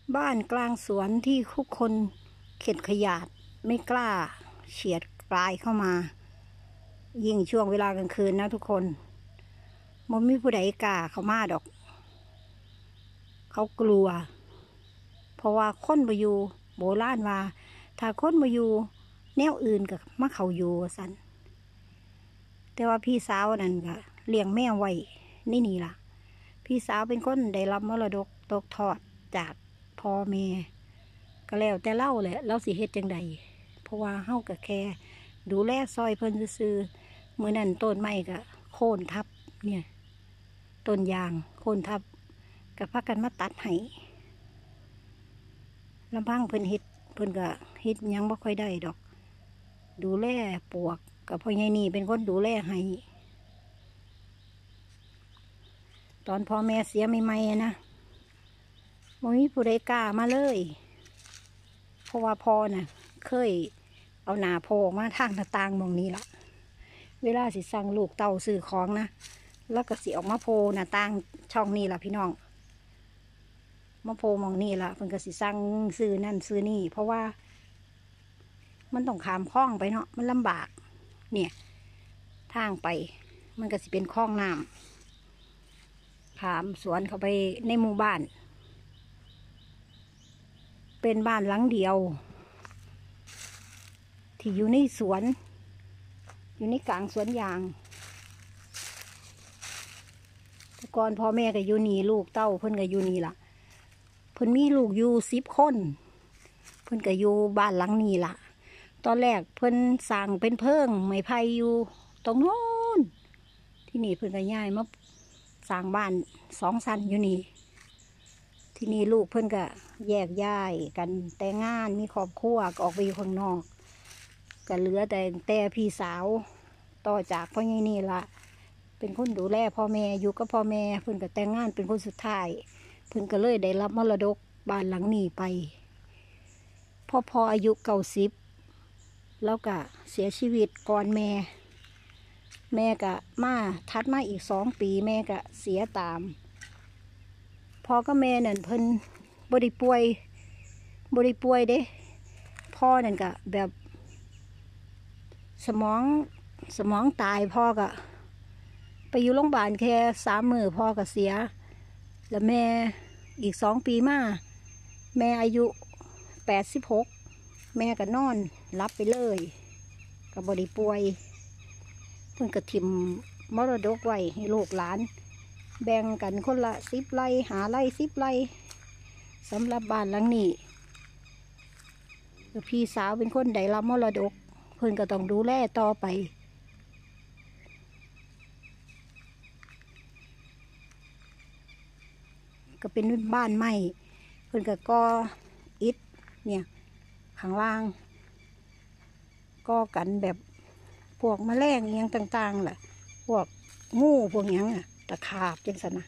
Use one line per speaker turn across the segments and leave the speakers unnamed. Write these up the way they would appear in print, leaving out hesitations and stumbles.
บ้านกลางสวนที่ทุกคนเข็ดขยาดไม่กล้าเฉียดปลายเข้ามายิ่งช่วงเวลากลางคืนนะทุกคนมันไม่ผู้ใดกล้าเข้ามาดอกเขากลัวเพราะว่าคนบ่อยู่โบราณว่าถ้าคนบ่อยู่แนวอื่นกับมาเขาอยู่สันแต่ว่าพี่สาวนั่นก็เลี้ยงแมวไว้นี่ล่ะพี่สาวเป็นคนได้รับมรดกตกทอดจากพ่อแม่ก็แล้วแต่เล่าแหละเราสิเฮ็ดจังใดเพราะว่าเฮาก็แค่ดูแลซอยเพิ่นซื่อๆมื้อนั้นต้นไม้ก็โค่นทับเนี่ยต้นยางโค่นทับก็พากันมาตัดให้ลำพังเพิ่นเฮ็ดเพิ่นก็เฮ็ดหยังบ่ค่อยได้ดอกดูแลปวกกับพ่อใหญ่นี่เป็นคนดูแลให้ตอนพ่อแม่เสียใหม่ๆนะบ่มีผู้ใดกล้ามาเลยเพราะว่าพ่อน่ะเคยเอาหน้าโผล่มาทางหน้าต่างมองนี้ละเวลาสิสั่งลูกเต่าซื้อของนะแล้วก็สิออกมาโผล่หน้าต่างช่องนี้ล่ะพี่น้องมาโผล่มองนี่ล่ะเพิ่นก็สิสั่งซื้อนั่นซื้อนี่เพราะว่ามันต้องข้ามคลองไปเนาะมันลำบากเนี่ยทางไปมันก็สิเป็นคลองน้ำข้ามสวนเข้าไปในหมู่บ้านเป็นบ้านหลังเดียวที่อยู่ในสวนอยู่ในกลางสวนยางแต่ก่อนพ่อแม่ก็อยู่นี่ลูกเต้าเพิ่นก็อยู่นี่ล่ะเพิ่นมีลูกอยู่10 คนเพิ่นก็อยู่บ้านหลังนี้ล่ะตอนแรกเพิ่นสร้างเป็นเพิงไม้ไผ่อยู่ตรงโน้นที่นี่เพิ่นก็ย้ายมาสร้างบ้าน2 ชั้นอยู่นี่ที่นี่ลูกเพิ่นก็แยกย้ายกันแต่งงานมีครอบครัวก็ออกไปอยู่ข้างนอกก็เหลือแต่พี่สาวต่อจากพ่อใหญ่นี่ละเป็นคนดูแลพ่อแม่อยู่กับพ่อแม่เพิ่นก็แต่งงานเป็นคนสุดท้ายเพิ่นก็เลยได้รับมรดกบ้านหลังนี้ไปพ่ออายุ90แล้วก็เสียชีวิตก่อนแม่ก็มาถัดมาอีก2 ปีแม่ก็เสียตามพ่อกับแม่นั่นเพิ่นบ่ได้ป่วยเด้พ่อนั่นก็แบบสมองตายพ่อก็ไปอยู่โรงพยาบาลแค่3 มื้อพ่อก็เสียแล้วแม่อีก2 ปีมาแม่อายุ86แม่ก็นอนรับไปเลยก็บ่ได้ป่วยเพิ่นก็ถิ่มมรดกไว้ให้ลูกหลานแบ่งกันคนละ10 ไร่5 ไร่10 ไร่สำหรับบ้านหลังนี้พี่สาวเป็นคนได้รับมรดกเพิ่นก็ต้องดูแลต่อไปก็เป็นบ้านใหม่เพิ่นก็ก่ออิฐเนี่ยข้างล่างก่อกันแบบพวกแมลงเงี้ยงต่างๆแหละพวกงูพวกเงี้ยตะขาบจังสันนะ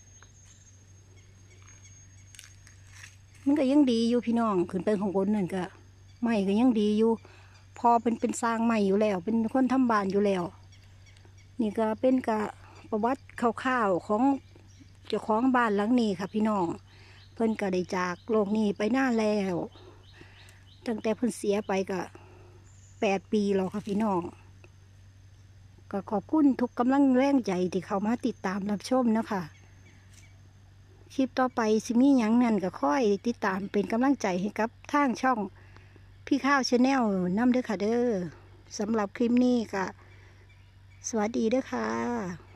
มันก็ยังดีอยู่พี่น้องขึ้นไปของคนนั่นก็ไม่ก็ยังดีอยู่พอเป็นสร้างใหม่อยู่แล้วเป็นคนทำบ้านอยู่แล้วนี่ก็เป็นกะประวัติคร่าวๆของเจ้าของบ้านหลังนี้ค่ะพี่น้องเพิ่นก็ได้จากโลกนี้ไปนานแล้วตั้งแต่เพิ่นเสียไปก็8 ปีแล้วค่ะพี่น้องก็ขอบคุณทุกกำลังแรงใจที่เข้ามาติดตามรับชมนะคะคลิปต่อไปสิมีหยังนั่นก็ค่อยติดตามเป็นกำลังใจให้กับทางช่องพี่ข้าวชาแนลนำเด้อค่ะเด้อสำหรับคลิปนี้ก็สวัสดีเด้อค่ะ